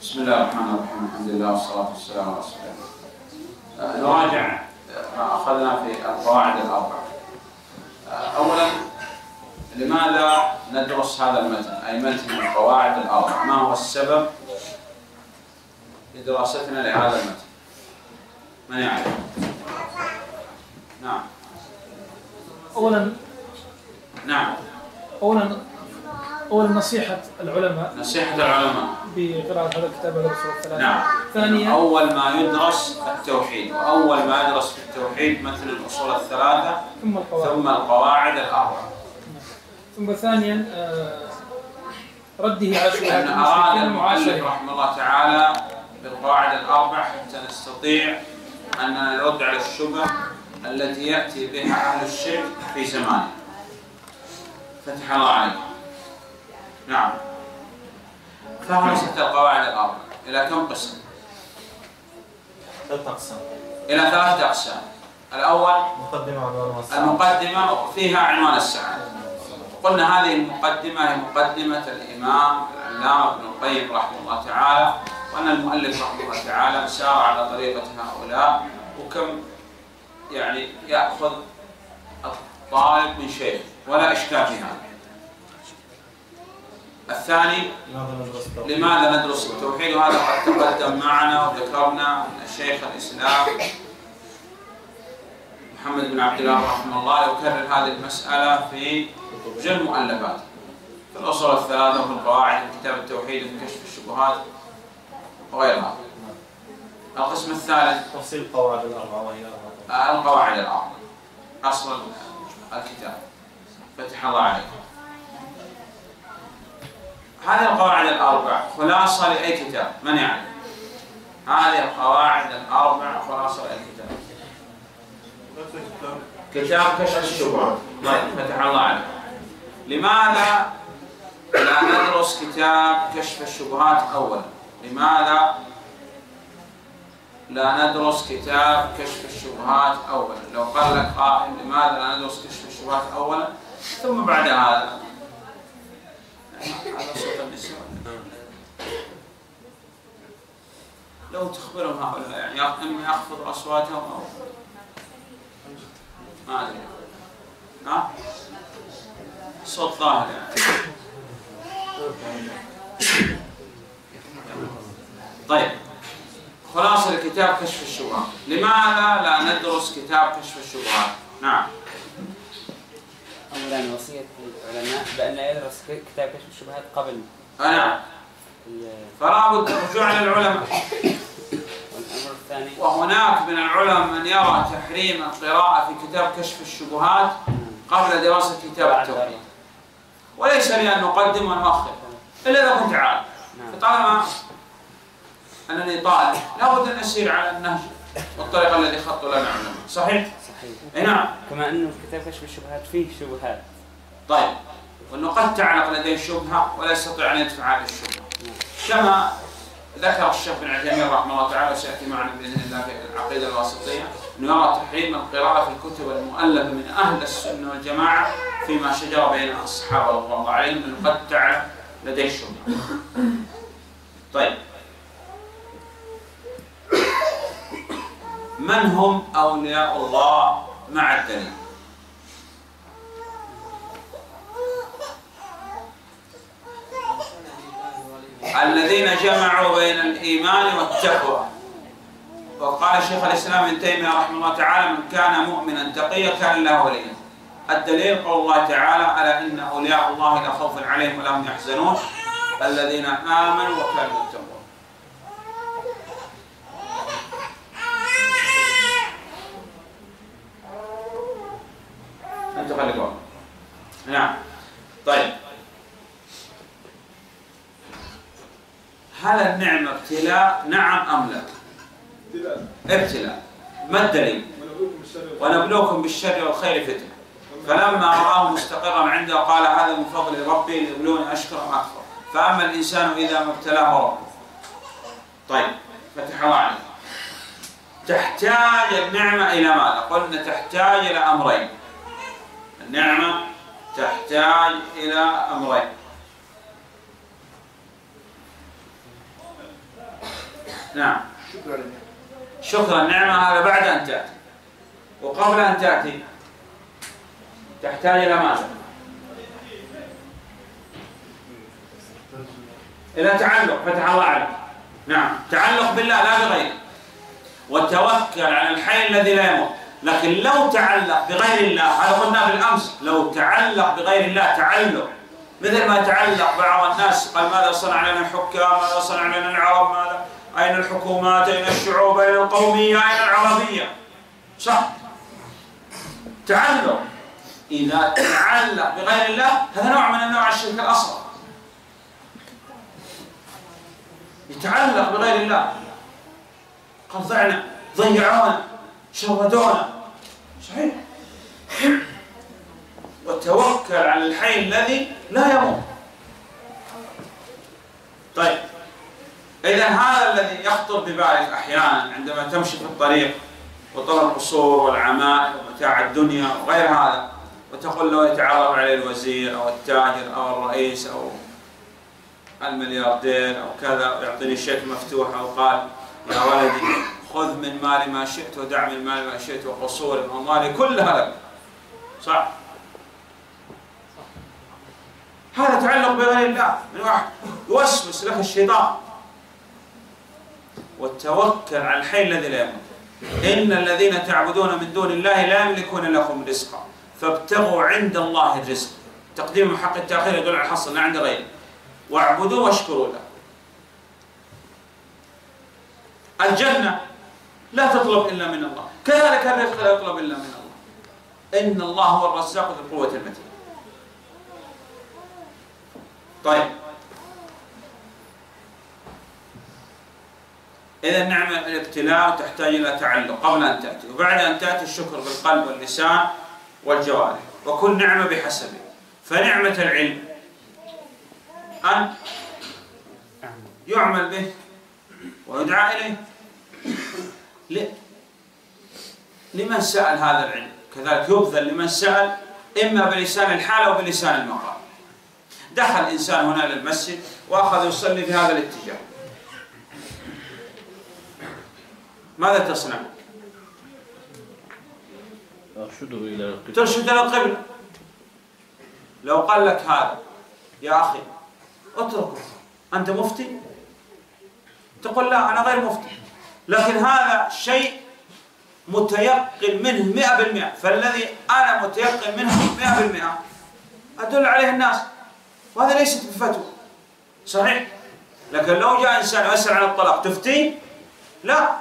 بسم الله الرحمن الرحيم، الحمد لله والصلاة والسلام على رسول الله. نراجع ما أخذنا في القواعد الأربعة. أولا، لماذا ندرس هذا المتن؟ أي متن القواعد الأربعة، ما هو السبب لدراستنا لهذا المتن؟ من يعرف؟ نعم. أولا نصيحة العلماء بقراءة هذا الكتاب هذا الأصول الثلاثة. نعم. ثانيا، أول ما يدرس التوحيد، وأول ما يدرس في التوحيد مثل الأصول الثلاثة ثم القواعد الأربعة. ثم ثانيا رده على شبهات أن أراد المشركين المؤلف رحمه الله تعالى بالقواعد الأربع حتى نستطيع أن نرد على الشبه التي يأتي بها أهل الشرك في زمانه. فتح الله عليكم. نعم. فهرست القواعد الأربع إلى كم قسم؟ إلى ثلاثة أقسام. الأول المقدمة فيها عنوان السعادة. قلنا هذه المقدمة هي مقدمة الإمام العلامة ابن القيم رحمه الله تعالى، وأن المؤلف رحمه الله تعالى سار على طريقة هؤلاء، وكم يعني يأخذ الطالب من شيء ولا إشكال في هذا. الثاني، لماذا ندرس التوحيد؟ وهذا قد تقدم معنا وذكرنا أن شيخ الإسلام محمد بن عبد الله رحمه الله يكرر هذه المسألة في جل مؤلفاته، في الأصول الثلاثة وفي القواعد، في كتاب التوحيد وفي كشف الشبهات وغيرها. القسم الثالث تفصيل القواعد الأربعة، وهي القواعد الأربعة أصل الكتاب. فتح الله عليكم. هذه القواعد الأربع خلاصة لأي كتاب؟ من يعلم؟ هذه القواعد الأربع خلاصة لأي كتاب؟ كتاب كشف الشبهات. طيب، فتح الله عليكم. لماذا لا ندرس كتاب كشف الشبهات أولا؟ لماذا لا ندرس كتاب كشف الشبهات أولا؟ لو قال لك قائل لماذا لا ندرس كشف الشبهات أولا ثم بعد هذا؟ هذا صوت النساء. لو تخبرهم هؤلاء يعني إما يخفض أصواتهم أو ما أدري. ها؟ صوت ظاهر يعني. طيب، خلاصة الكتاب كشف الشبهات. لماذا لا ندرس كتاب كشف الشبهات؟ نعم. أولاً وصية العلماء بأن لا يدرس كتاب كشف الشبهات قبل. نعم. فلا بد الرجوع للعلماء. والأمر الثاني، وهناك من العلماء من يرى تحريم القراءة في كتاب كشف الشبهات قبل دراسة كتاب التوحيد، وليس لي أن نقدم ونؤخر إلا إذا كنت عالم. فطالما أنني طالب لابد أن نسير على النهج والطريقة الذي خطوا لنا علماء. صحيح؟ صحيح. نعم. كما أنه كتاب كشف الشبهات فيه شبهات. طيب، وأنه قد تعلق لديه شبهة ولا يستطيع أن يدفع هذه الشبهة، كما ذكر الشيخ بن عثيمين رحمه الله تعالى وسيأتي معنا بإذن الله في العقيدة الواسطية، أنه يرى تحريم القراءة في الكتب المؤلفة من أهل السنة والجماعة فيما شجر بين الصحابة رضي الله عليهم، أنه قد تعلق لديه شبهة. طيب، من هم أولياء الله مع الدليل؟ الذين جمعوا بين الإيمان والتقوى. وقال شيخ الإسلام ابن تيمية رحمه الله تعالى: من كان مؤمنا تقيا كان له وليا. الدليل قول الله تعالى: ألا إن أولياء الله لا خوف عليهم ولا هم يحزنون الذين آمنوا وكانوا يتقون. أنت خلي قول. نعم. طيب، هل النعمة ابتلاء؟ نعم أم لا؟ ابتلاء. ما الدليل؟ ونبلوكم بالشر والخير فتنة. فلما رآه مستقرا عنده قال: هذا من فضل ربي ليبلوني أشكر أم أكفر. فأما الإنسان إذا ما ابتلاه ربه. طيب، فتح الله عليك. تحتاج النعمة إلى ماذا؟ قلنا تحتاج إلى أمرين. النعمة تحتاج إلى أمرين. نعم. شكر النعمة هذا بعد أن تأتي، وقبل أن تأتي تحتاج إلى ماذا؟ إلى تعلق، فتح الله عليك. نعم، تعلق بالله لا بغيره، وتوكل على الحي الذي لا يموت. لكن لو تعلق بغير الله، هذا قلنا بالأمس، لو تعلق بغير الله تعلق مثل ما تعلق بعض الناس، قال ماذا صنع لنا الحكام، ماذا صنع لنا العرب، ماذا أين الحكومات، أين الشعوب، أين القومية، أين العربية. صح؟ تعلق. إذا تعلق بغير الله هذا نوع من أنواع الشرك الأصغر. يتعلق بغير الله، قال ضيعونا، شردونا. صحيح. وتوكل على الحي الذي لا يموت. طيب، إذا هذا الذي يخطر ببالك أحيانا عندما تمشي في الطريق وترى القصور والعمائر ومتاع الدنيا وغير هذا، وتقول له يتعرف عليه الوزير أو التاجر أو الرئيس أو الملياردير أو كذا، ويعطيني شيك مفتوح أو قال يا ولدي خذ من مالي ما شئت ودع من مالي ما شئت وقصور وأموالي كلها لك. صح؟ هذا تعلق بغير الله، من واحد يوسوس لك الشيطان. والتوكل على الحي الذي لا يموت. إن الذين تعبدون من دون الله لا يملكون لكم رزقا فابتغوا عند الله الرزق. تقديم حق التأخير يدل على الحصر، لا عند غيره. واعبدوا واشكروا له. الجنة لا تطلب إلا من الله، كذلك الرزق لا يطلب إلا من الله. إن الله هو الرزاق ذو القوة المتين. طيب، إذا النعمة الابتلاء تحتاج إلى تعلق قبل أن تأتي، وبعد أن تأتي الشكر بالقلب واللسان والجوارح، وكل نعمة بحسبه. فنعمة العلم أن يعمل به ويدعى إليه لمن سأل هذا العلم، كذلك يبذل لمن سأل، إما بلسان الحال أو بلسان المقال. دخل إنسان هنا إلى المسجد وأخذ يصلي في هذا الاتجاه، ماذا تصنع؟ ترشد إلى القبلة. لو قال لك هذا يا أخي اتركه، أنت مفتي؟ تقول لا أنا غير مفتي، لكن هذا شيء متيقن منه 100%، فالذي أنا متيقن منه 100% أدل عليه الناس، وهذا ليست بفتوى. صحيح؟ لكن لو جاء إنسان يسأل عن الطلاق تفتي؟ لا.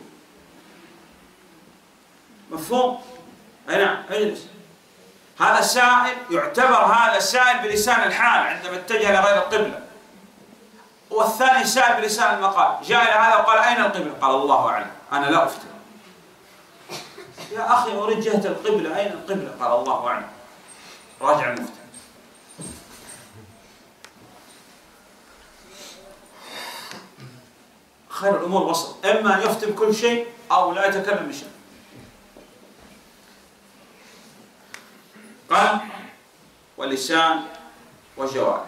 مفهوم؟ أي نعم، اجلس. هذا السائل يعتبر هذا السائل بلسان الحال عندما اتجه إلى غير القبلة، والثاني سائل بلسان المقال. جاء إلى هذا وقال أين القبلة؟ قال الله أعلم، أنا لا أفتي. يا أخي أريد جهة القبلة، أين القبلة؟ قال الله أعلم، راجع المفتي. خير الأمور وسط، إما أن يفتي بكل شيء أو لا يتكلم بشيء. قلب ولسان وجوارح.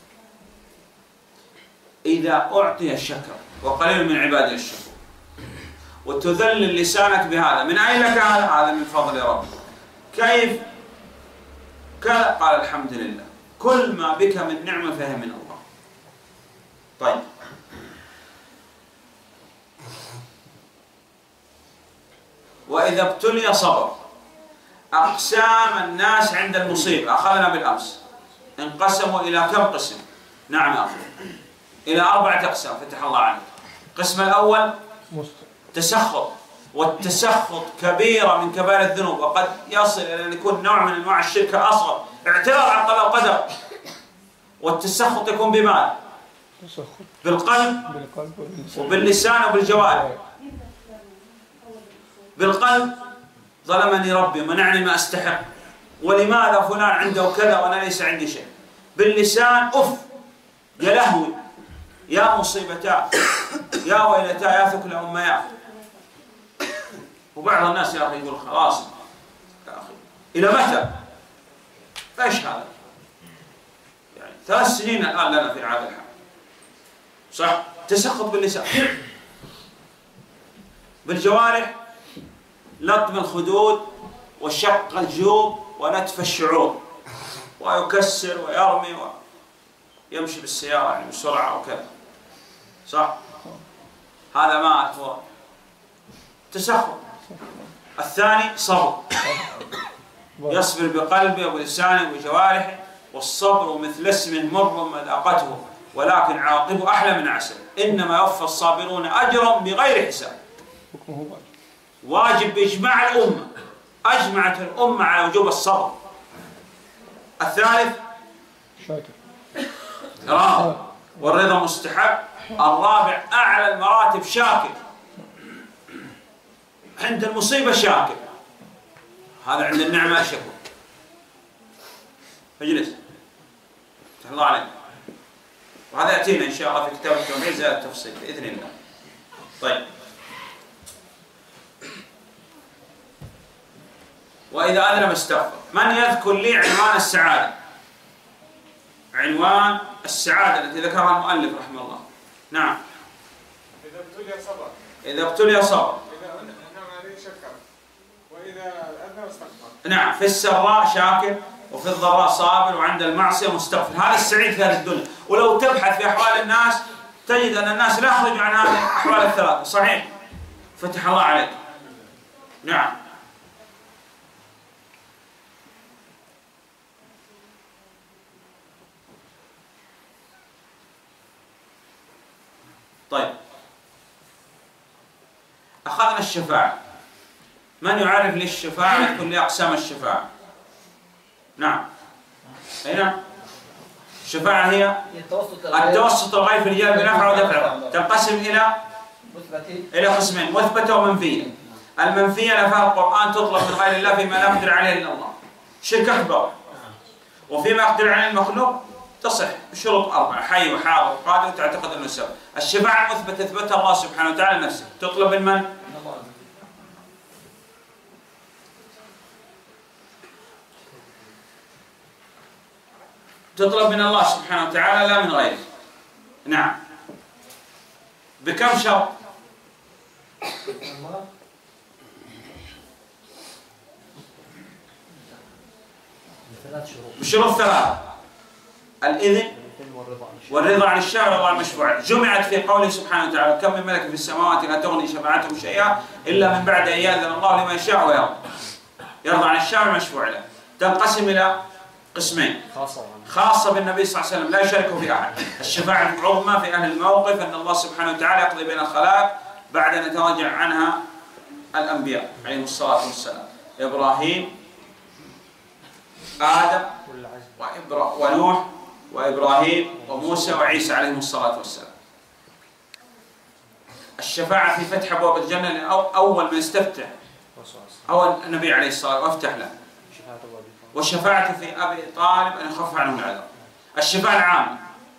إذا أعطي الشكر، وقليل من عباده الشكر، وتذلل لسانك بهذا، من أين لك هذا؟ هذا من فضل ربك. كيف؟ كذا، قال الحمد لله. كل ما بك من نعمة فهي من الله. طيب، وإذا ابتلي صبر. أقسام الناس عند المصيبة أخذنا بالأمس، انقسموا إلى كم قسم؟ نعم أخي، إلى 4 أقسام فتح الله عليك. القسم الأول تسخط، والتسخط كبيرة من كبائر الذنوب، وقد يصل إلى أن يكون نوع من أنواع الشرك الأصغر، اعتراض على القضاء والقدر. والتسخط يكون بماذا؟ بالقلب وباللسان وبالجوارح. بالقلب ظلمني ربي ومنعني ما أستحق، ولماذا فلان عنده كذا وأنا ليس عندي شيء. باللسان أف، يا لهوي، يا مصيبتا، يا ويلتا، يا ثكل أميات. وبعض الناس يا أخي يقول خلاص يا أخي إلى متى؟ إيش هذا؟ يعني 3 سنين الآن لنا في هذا الحال. صح؟ تسخط باللسان. بالجوارح لطم الخدود وشق الجيوب ونتف الشعور، ويكسر ويرمي ويمشي بالسيارة يعني بسرعة وكذا، صح؟ هذا ما هو تسخر. الثاني صبر، يصبر بقلبه وبلسانه وبجوارحه، والصبر مثل اسم مر مذاقته ولكن عاقبه أحلى من عسل، إنما يوفى الصابرون أجرهم بغير حساب. واجب بإجماع الأمة، أجمعت الأمة على وجوب الصبر. الثالث راض، والرضا مستحب. الرابع أعلى المراتب شاكر، عند المصيبة شاكر، هذا عند النعمة شكر. اجلس، فتح الله عليك. وهذا يأتينا إن شاء الله في كتاب التوحيد زي التفصيل بإذن الله. طيب، وإذا أذنب استغفر. من يذكر لي عنوان السعادة؟ عنوان السعادة التي ذكرها المؤلف رحمه الله. نعم. إذا ابتلي صبر. إذا ابتلي صبر. إذا أنعم عليه شكر. وإذا أذنب استغفر. نعم، في السراء شاكر وفي الضراء صابر وعند المعصية مستغفر. هذا السعيد في هذه الدنيا. ولو تبحث في أحوال الناس تجد أن الناس لا يخرجوا عن هذه الأحوال الثلاثة. صحيح؟ فتح الله عليك. نعم. طيب، أخذنا الشفاعة. من يعرف لي الشفاعة؟ يذكر لي أقسام الشفاعة. نعم. أي نعم. الشفاعة هي التوسط الغير في الإجابة بنفع ودفع. تنقسم إلى قسمين، مثبتة ومنفية. المنفية نفاها القرآن، تطلب من غير الله فيما لا يقدر عليه إلا الله، شرك أكبر. وفيما يقدر عليه المخلوق تصح بشروط 4: حي وحاضر وقادر وتعتقد أنه سبب. الشفاعة المثبتة أثبتها الله سبحانه وتعالى نفسه، تطلب من من؟ تطلب من الله سبحانه وتعالى لا من غيره. نعم. بكم شرط؟ بشروط 3: الإذن والرضا عن الشافع والرضا عن المشفوع. جمعت في قوله سبحانه وتعالى: كم من ملك في السماوات لا تغني شفاعتهم شيئا إلا من بعد أن يأذن الله لمن يشاء ويرضى. يرضى عن الشافع المشفوع له. تنقسم إلى قسمين: خاصة بالنبي صلى الله عليه وسلم لا يشاركه في أحد. الشفاعة العظمى في أهل الموقف أن الله سبحانه وتعالى يقضي بين الخلائق بعد أن يتراجع عنها الأنبياء عليهم الصلاة والسلام: إبراهيم، آدم، ونوح، وإبراهيم، وموسى، وعيسى عليهم الصلاة والسلام. الشفاعة في فتح أبواب الجنة، لأن أول من استفتح أول النبي عليه الصلاة والسلام وافتح له. والشفاعة في أبي طالب أن يخفف عنه العذاب. الشفاعة العامة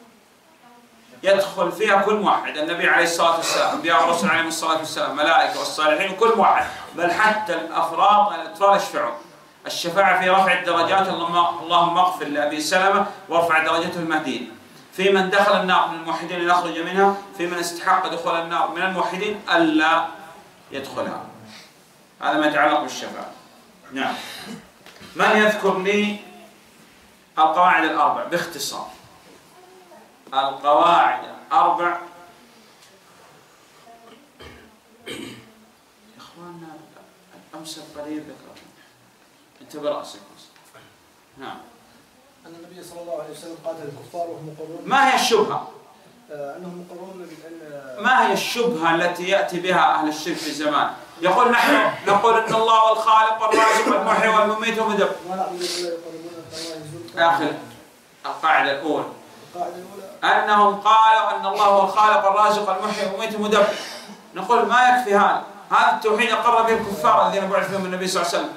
يدخل فيها كل موحد، النبي عليه الصلاة والسلام، أنبياء الرسل عليهم الصلاة والسلام، ملائكة والصالحين، وكل موحد، بل حتى الأفراد الأطفال يشفعون. الشفاعة في رفع الدرجات، اللهم اغفر لأبي سلمة وارفع درجته المهديين. في من دخل النار من الموحدين ليخرج منها، في من استحق دخول النار من الموحدين ألا يدخلها. هذا ما يتعلق بالشفاعة. نعم. من يذكر لي القواعد الأربع باختصار؟ القواعد الأربع يا إخواننا، أمس القريب ذكرنا. أنت برأسك. نعم. أن النبي صلى الله عليه وسلم قاتل الكفار وهم مقرون. ما هي الشبهة؟ أنهم مقرون بأن. ما هي الشبهة التي يأتي بها أهل الشرك في الزمان؟ يقول نحن نقول أن الله هو الخالق والرازق والمحيي والمميت والمدبر. آخر القاعدة الأولى. أنهم قالوا أن الله هو الخالق والرازق والمحيي والمميت والمدبر. نقول ما يكفي هذا. هذا التوحيد أقر به الكفار الذين بعث فيهم النبي صلى الله عليه وسلم.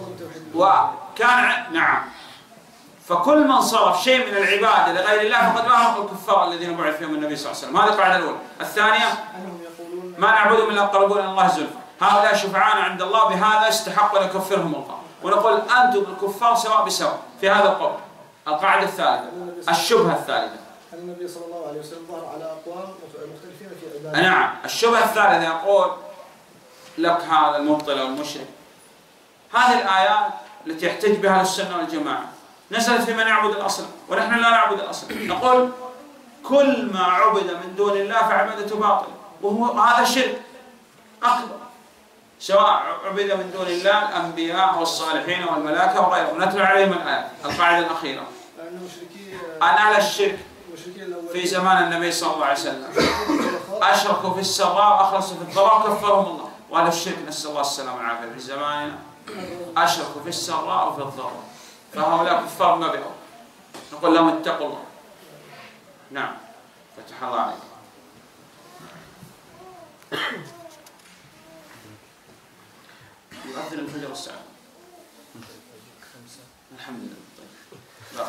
وكان نعم. فكل من صرف شيء من العبادة لغير الله فقد وافق الكفار الذين بعث فيهم النبي صلى الله عليه وسلم. هذه القاعدة الأولى. الثانية: ما نعبدهم إلا يقربون إلى الله زلفى. هؤلاء شفعاء عند الله، بهذا استحقوا أن يكفرهم الله. ونقول أنتم الكفار سواء بسواء في هذا القول. القاعدة الثالثة: الشبهة الثالثة. أن النبي صلى الله عليه وسلم ظهر على أقوام مختلفين في عبادة. نعم. الشبهة الثالثة يقول لك هذا المبطل أو المشرك. هذه الآيات التي يحتج بها السنة والجماعة نزلت في من يعبد الأصنام، ونحن لا نعبد الأصنام. نقول كل ما عبد من دون الله فعبادته باطل، وهو هذا شرك أكبر، سواء عبد من دون الله الأنبياء والصالحين والملائكة وغيرهم. نتلو عليهم الآيات القاعدة الأخيرة أن أهل الشرك في زمان النبي صلى الله عليه وسلم أشركوا في السراء وأخلصوا في الضراء كفرهم الله، وأهل الشرك نسأل الله السلامة والعافية في زماننا أشركوا في السراء وفي الضراء، فهؤلاء كفار ما بهم. نقول لهم اتقوا الله. نعم، فتح الله عليكم. يؤذن الفجر والساعة. الحمد لله. طيب.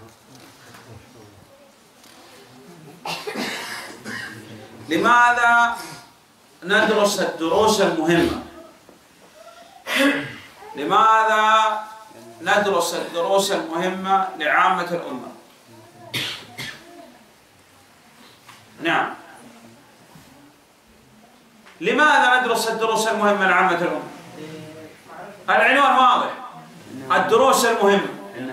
لماذا ندرس الدروس المهمة؟ لماذا ندرس الدروس المهمة لعامة الأمة؟ نعم، لماذا ندرس الدروس المهمة لعامة الأمة؟ العنوان واضح، الدروس المهمة.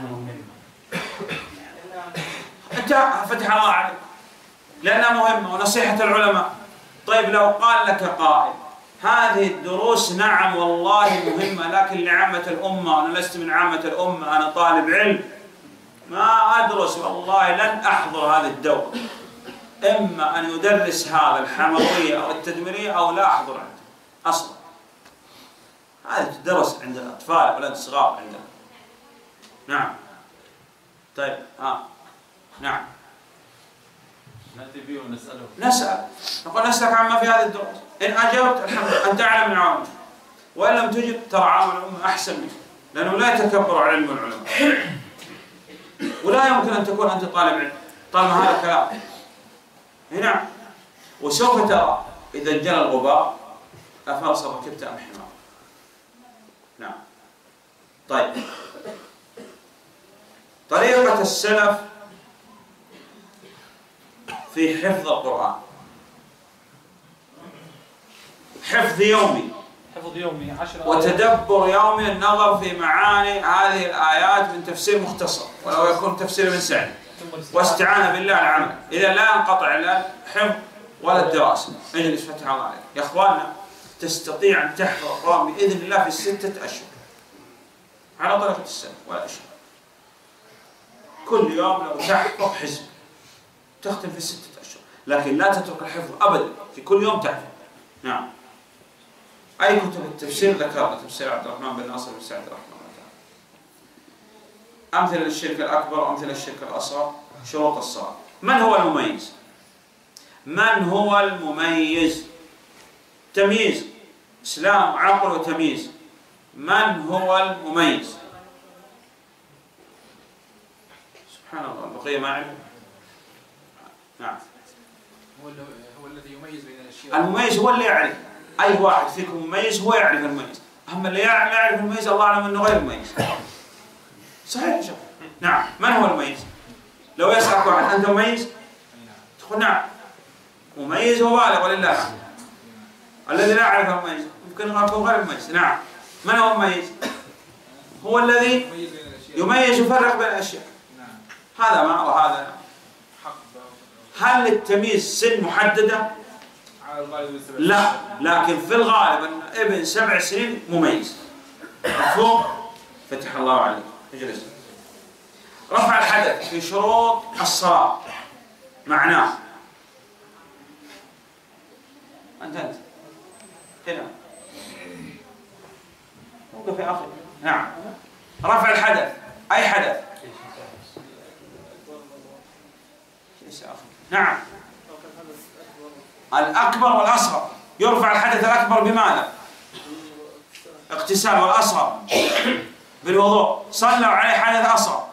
أنت فتح الله عليك لأنها مهمة ونصيحة العلماء. طيب لو قال لك قائل هذه الدروس نعم والله مهمة لكن لعامة الأمة، أنا لست من عامة الأمة، أنا طالب علم ما أدرس والله لن أحضر هذه الدورة، إما أن يدرس هذا الحموية أو التدميرية أو لا أحضر عنده أصلا. هذا تدرس عند الأطفال أولاد صغار عندنا. نعم. طيب نعم، نأتي به ونسأله. نسأل، نقول نسألك عما في هذه الدروس، إن أجبت الحمد لله أنت أعلم من عوامل، وإن لم تجب ترى عوامل الأمة أحسن منك، لأنه لا يتكبر على علم العلماء، ولا يمكن أن تكون أنت طالب علم طالما هذا الكلام. نعم، وسوف ترى إذا انجلى الغبار أفرس ركبت أم حمار. نعم. طيب، طريقة السلف في حفظ القرآن: حفظ يومي، حفظ يومي 10 وتدبر يومي، النظر في معاني هذه الآيات من تفسير مختصر ولو يكون تفسير من سعد، واستعانة بالله العمل. إذا لا ينقطع لا الحفظ ولا الدراسة. اجلس فتح الله عليك يا إخواننا، تستطيع أن تحفظ القرآن بإذن الله في 6 أشهر على طريقة السلف ولا أشهر. كل يوم لو تحفظ حزب تختم في 6 أشهر، لكن لا تترك الحفظ أبدا، في كل يوم تحفظ. نعم. أي كتب التفسير ذكرنا تفسير عبد الرحمن بن ناصر بن سعد رحمه الله تعالى. أمثلة للشرك الأكبر وأمثلة للشرك الأصغر، شروط الصلاة. من هو المميز؟ من هو المميز؟ تمييز، إسلام عقل وتمييز. من هو المميز؟ سبحان الله، البقية ما أعرف. نعم. هو الذي يميز بين الاشياء. المميز هو اللي يعرف، اي واحد فيكم مميز هو يعرف المميز، اما اللي لا يعرف المميز الله اعلم انه غير مميز. صحيح يا شيخ؟ نعم. من هو المميز؟ لو يسالك واحد انت مميز؟ تقول نعم. مميز هو بالغ ولله الحمد. الذي لا يعرف المميز يمكن يكون غير مميز. نعم. من هو المميز؟ هو الذي يميز ويفرق بين الاشياء. هذا ما وهذا. هل للتمييز سن محددة؟ لا، لكن في الغالب أن ابن 7 سنين مميز. مفهوم؟ فتح الله عليك. اجلس. رفع الحدث في شروط الصلاة معناه. أنت هنا. وقف يا أخي. نعم. رفع الحدث، أي حدث؟ ليس أخي. نعم. الأكبر والأصغر. يرفع الحدث الأكبر بماذا؟ اغتسال، والأصغر بالوضوء. صلوا عليه حدث أصغر.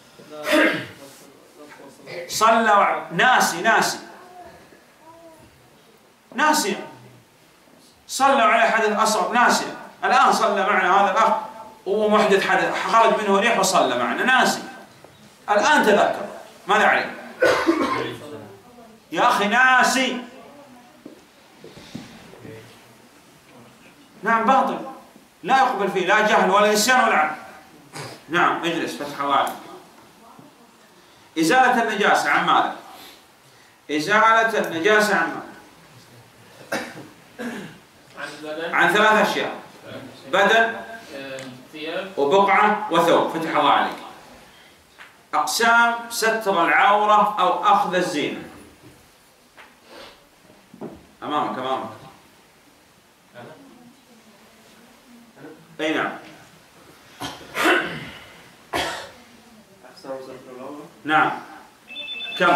صلوا ناسي صلوا عليه حدث أصغر ناسي. الآن صلى معنا هذا الأخ وهو محدث حدث، خرج منه ريح وصلى معنا ناسي. الآن تذكر، ماذا عليه؟ يا أخي ناسي. نعم باطل لا يقبل فيه لا جهل ولا نسيان ولا عمد. نعم اجلس فتح الله عليك. إزالة النجاسة عن ماذا؟ إزالة النجاسة عن ماذا؟ عن 3 أشياء: بدن وبقعة وثوب. فتح الله عليك. أقسام ستر العورة أو أخذ الزينة. أمامك أي نعم. أقسام ستر العورة. نعم كم؟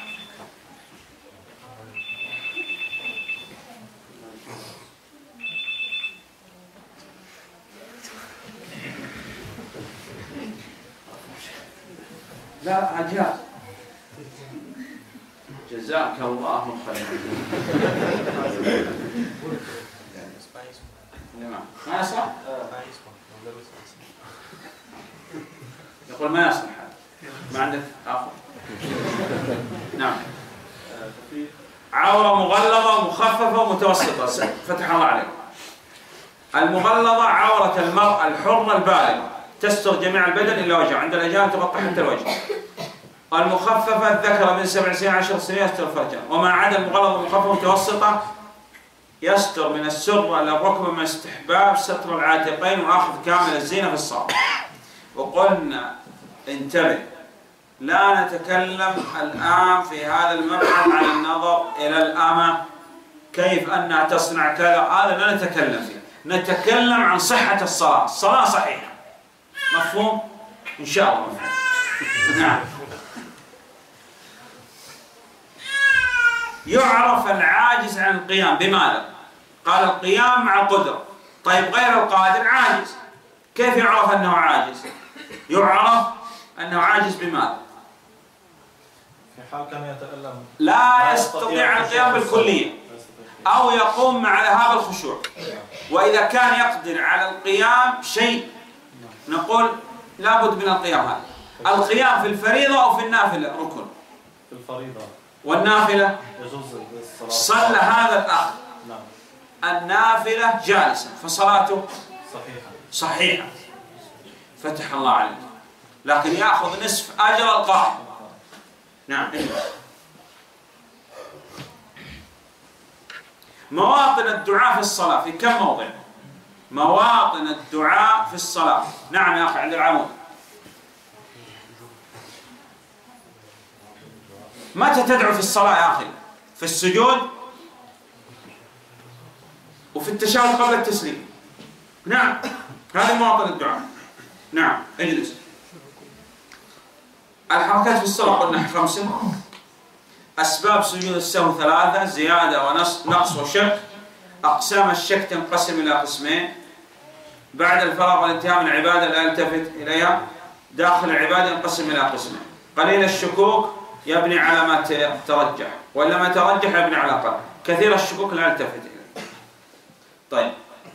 لا أجاز. جزاك الله خيرا. ما يصلح؟ يقول ما يصلح هذا. ما عندك آخر؟ نعم. عورة مغلظة ومخففة ومتوسطة. فتح الله عليك. المغلظة عورة المرأة الحرة البالغة تستر جميع البدن إلا وجهها، عند الأجانب تغطي حتى الوجه. المخففة الذكر من 7 سنين 10 سنين يستر فرجها، وما عدا المغلظة والمخففة متوسطة يستر من السرة إلى الركبة من استحباب ستر العاتقين وأخذ كامل الزينة في الصلاة. وقلنا انتبه لا نتكلم الآن في هذا المبحث عن النظر إلى الأمة كيف أنها تصنع كذا، هذا لا نتكلم فيه. نتكلم عن صحة الصلاة. الصلاة صحيحة. مفهوم؟ إن شاء الله مفهوم. نعم. يعرف العاجز عن القيام بماذا؟ قال القيام مع القدرة. طيب غير القادر عاجز، كيف يعرف أنه عاجز؟ يعرف أنه عاجز بماذا؟ في حال كان يتألم لا يستطيع القيام بالكلية أو يقوم مع ذهاب الخشوع. وإذا كان يقدر على القيام شيء نقول لابد من القيام. هذا القيام في الفريضة أو في النافلة ركن؟ في الفريضة. والنافلة يجوز الصلاة. صلى هذا الأخ نعم. النافلة جالسا فصلاته صحيحة. فتح الله عليك. لكن يأخذ نصف أجر القائم. نعم. مواطن الدعاء في الصلاة في كم موضع؟ مواطن الدعاء في الصلاة. نعم يا أخي عند العمود. متى تدعو في الصلاة يا أخي؟ في السجود وفي التشهد قبل التسليم. نعم هذه مواطن الدعاء. نعم اجلس. الحركات في الصلاة قلنا 5. أسباب سجود السهو 3: زيادة ونقص وشك. أقسام الشك تنقسم إلى قسمين: بعد الفراغ والانتهاء من العبادة لا يلتفت إليها. داخل العبادة ينقسم إلى قسمين: قليل الشكوك يبني على ما ترجح، ولا ما ترجح يبني على قلب. كثير الشكوك لا يلتفت إليه. طيب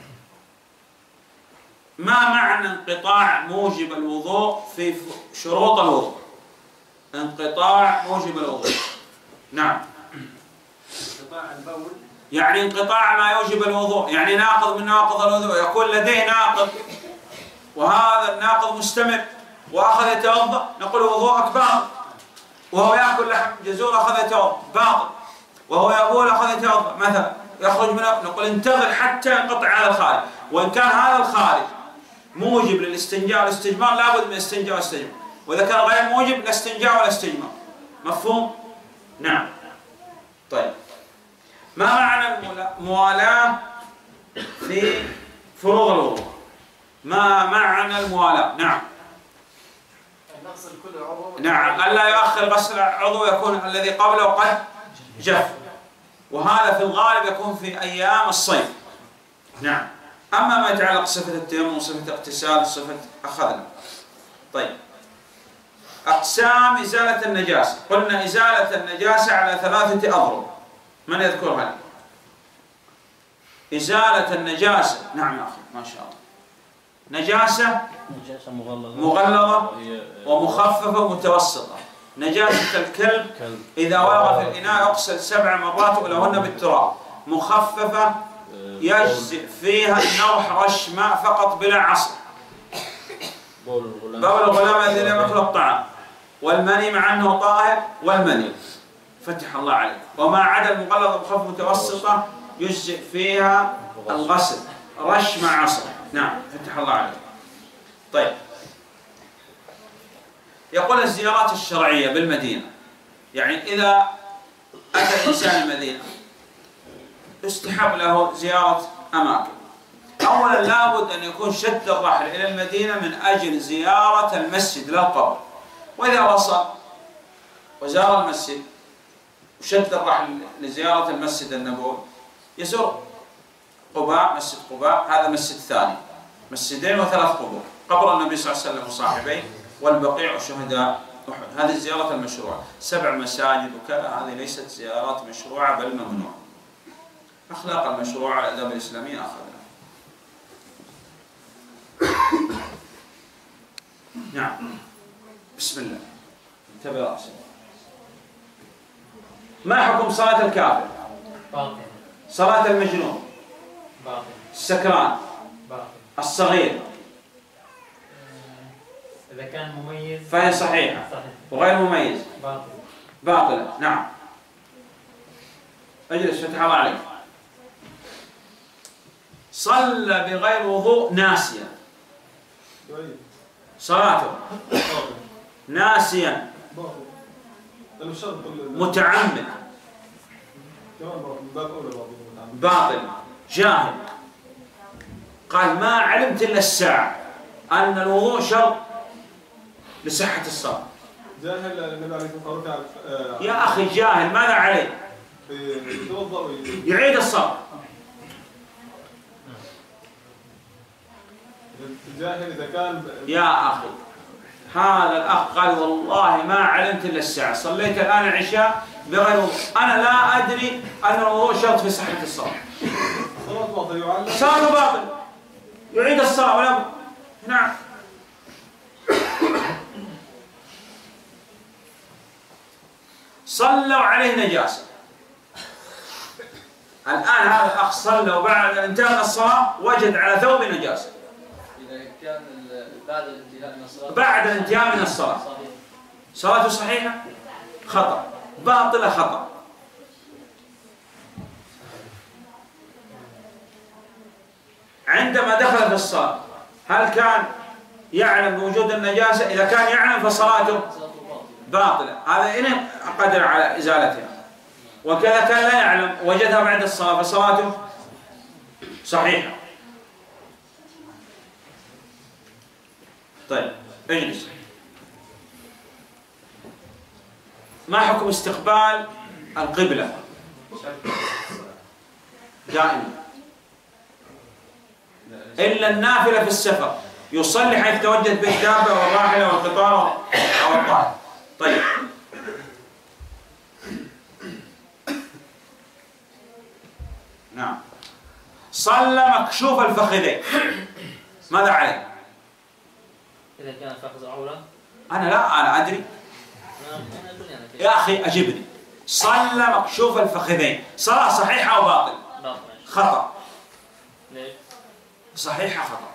ما معنى انقطاع موجب الوضوء في شروط الوضوء؟ انقطاع موجب الوضوء. نعم. انقطاع البول يعني انقطاع ما يوجب الوضوء، يعني ناقض من نواقض الوضوء. يكون لديه ناقض وهذا الناقض مستمر واخذ يتوضا، نقول وضوءك باطل. وهو ياكل لحم جزور اخذ يتوضا باطل. وهو يبول اخذ يتوضا مثلا، يخرج منه، نقول انتظر حتى ينقطع هذا الخارج. وان كان هذا الخارج موجب للاستنجاء والاستجمار لابد من الاستنجاء والاستجمار، واذا كان غير موجب لا استنجاء ولا استجمار. مفهوم؟ نعم. طيب ما معنى الموالاة في فروض الوضوء؟ ما معنى الموالاة؟ نعم. نغسل كل عضو. نعم، ألا يؤخر غسل عضو يكون الذي قبله قد جف، وهذا في الغالب يكون في أيام الصيف. نعم. أما ما يتعلق صفة التيمم وصفة الاغتسال صفة أخذنا. طيب أقسام إزالة النجاسة. قلنا إزالة النجاسة على 3 أضرب. من يذكرها لي؟ إزالة النجاسة. نعم يا أخي ما شاء الله. نجاسة مغلظة ومخففة ومتوسطة. نجاسة الكلب إذا ولغ في الإناء يغسل 7 مرات ولهن بالتراب. مخففة يجزئ فيها النوح رش ماء فقط بلا عصر. بول بول الغلام الذي لم يأكل الطعام، والمني مع أنه طاهر، والمني. فتح الله عليك. وما عدا المغلظة بخف متوسطة يجزئ فيها الغسل رش مع عصر. نعم فتح الله عليك. طيب، يقول الزيارات الشرعية بالمدينة، يعني إذا أتى الإنسان المدينة يستحب له زيارة أماكن. أولا لابد أن يكون شد الرحل إلى المدينة من أجل زيارة المسجد لا القبر. وإذا وصل وزار المسجد وشد الرحل لزيارة المسجد النبوي يزور قباء، مسجد قباء هذا مسجد ثاني، مسجدين وثلاث قبور، قبر النبي صلى الله عليه وسلم وصاحبيه والبقيع وشهداء أحد. هذه الزيارة المشروعة. 7 مساجد وكذا هذه ليست زيارات مشروعة بل ممنوعة. أخلاق المشروعة الآداب الإسلامية أخذنا. نعم بسم الله. انتبه رأسي. ما حكم صلاة الكافر؟ باطل. صلاة المجنون؟ باطل. السكران؟ باطل. الصغير؟ إذا كان مميز فهي صحيحة. صحيح. وغير مميز باطل. باطلة. نعم اجلس فتح الله عليك. صلى بغير وضوء ناسيا، صلاته ناسيا متعمد باطل جاهل. قال ما علمت إلا الساعة أن الوضوء شرط لصحة الصلاة. جاهل النبي عليه الصلاة والسلام. يا أخي جاهل ماذا عليه؟ يعيد الصلاة. الجاهل إذا كان يا أخي هذا الأخ قال والله ما علمت إلا الساعة، صليت الآن العشاء بغير وضوء، أنا لا أدري أن الوضوء شرط في صحة الصلاة. صلاة باطل يعلم. صلاة باطل يعيد الصلاة ولا بد. نعم. صلوا عليه نجاسة. الآن هذا الأخ صلى وبعد انتهى من الصلاة وجد على ثوب نجاسة. إذا كان بعد الانتهاء من الصلاة. بعد الانتهاء من الصلاة. صحيح. صلاته صحيحة؟ خطأ. باطلة خطأ. عندما دخل في الصلاة هل كان يعلم بوجود النجاسة؟ إذا كان يعلم فصلاته باطلة، هذا إن قدر على إزالتها. وكذا كان لا يعلم وجدها بعد الصلاة فصلاته صحيحة. طيب اجلس. ما حكم استقبال القبلة دائما إلا النافلة في السفر؟ يصلي حيث توجد به الدابة والراحلة والقطار أو الطائر. طيب نعم. صلى مكشوف الفخذين ماذا عليه؟ إذا كان الفخذ عورة. أنا أدري يا أخي أجبني. صلى مكشوف الفخذين، صلاة صحيحة أو باطل؟ باطل. خطأ. ليش؟ صحيحة خطأ.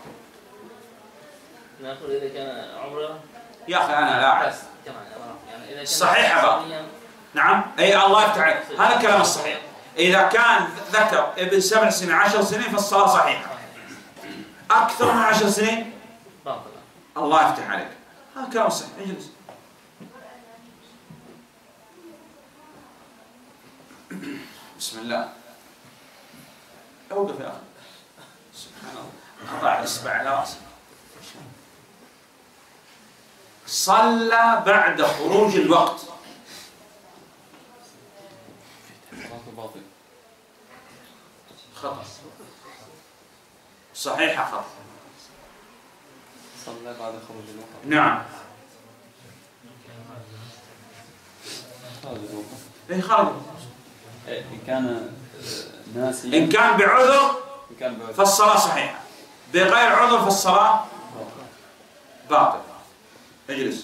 نقول إذا كان عورة. يا أخي أنا لا أعرف. يعني إذا كان صحيحة باطل. نعم أي الله يفتح عليك، هذا الكلام الصحيح. إذا كان ذكر ابن 7 سنين 10 سنين فالصلاة صحيحة. أكثر من 10 سنين باطل. الله يفتح عليك، هذا الكلام صحيح. اجلس. بسم الله. اوقف يا أخي. سبحان الله. أضع الإصبع على رأسي. صلى بعد خروج الوقت. باطل. خطأ. صحيحة خطأ. صلى بعد خروج الوقت. نعم. إيه خالد. إن كان ناسيا. إن كان بعذر فالصلاة صحيحة، بغير عذر فالصلاة باطل. اجلس.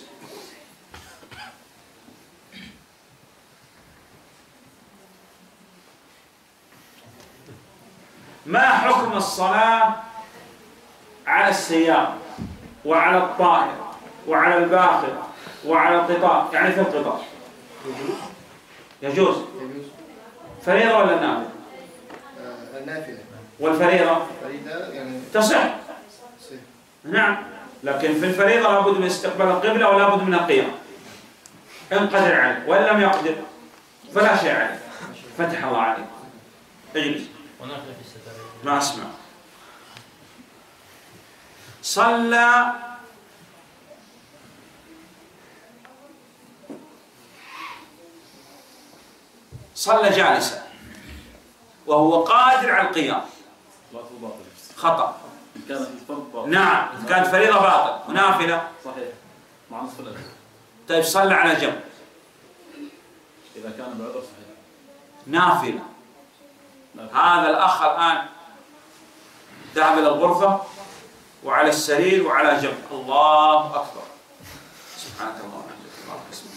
ما حكم الصلاة على السيارة وعلى الطائر وعلى الباخر وعلى القطار، يعني في القطار؟ يجوز. فريضة ولا نافلة؟ النافلة. والفريضة؟ فريضة يعني تصح. نعم، لكن في الفريضة لابد من استقبال القبلة ولا بد من القيام إن قدر عليه، وإن لم يقدر فلا شيء عليه. فتح الله عليك. اجلس. ونافلة في الستر. ما أسمع. صلى جالسا وهو قادر على القيام. صلاته باطل. خطأ. إن كانت الفرض باطل. نعم، إذا كانت فريضة باطل ونافلة صحيح. مع نصف الأجر. طيب صلى على جنب. إذا كان بعذر صحيح. نافلة. هذا الأخ الآن ذهب إلى الغرفة وعلى السرير وعلى جنب. الله أكبر. سبحانك اللهم وبحمدك. بسم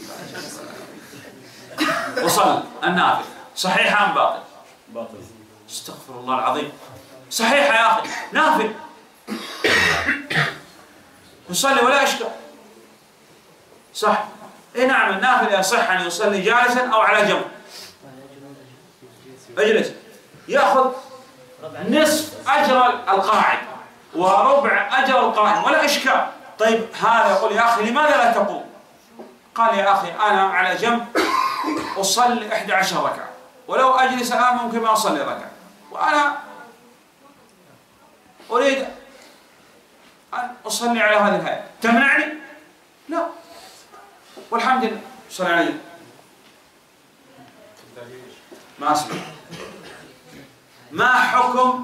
الله. وصل النافلة صحيح أم باطل؟ باطل. استغفر الله العظيم. صحيح يا أخي، نافل يصلي ولا إشكال. صح. إيه نعم، النافل يصح أن يصلي جالسا أو على جنب. اجلس. يأخذ نصف أجر القاعد وربع أجر القائم ولا إشكال. طيب هذا يقول يا أخي لماذا لا تقوم؟ قال يا أخي أنا على جنب أصلي 11 ركعة، ولو أجلس الآن ممكن ما أصلي ركعة، وأنا أريد أن أصلي على هذه الهيئة، تمنعني؟ لا، والحمد لله. صلى عليه. ما أسمع. ما حكم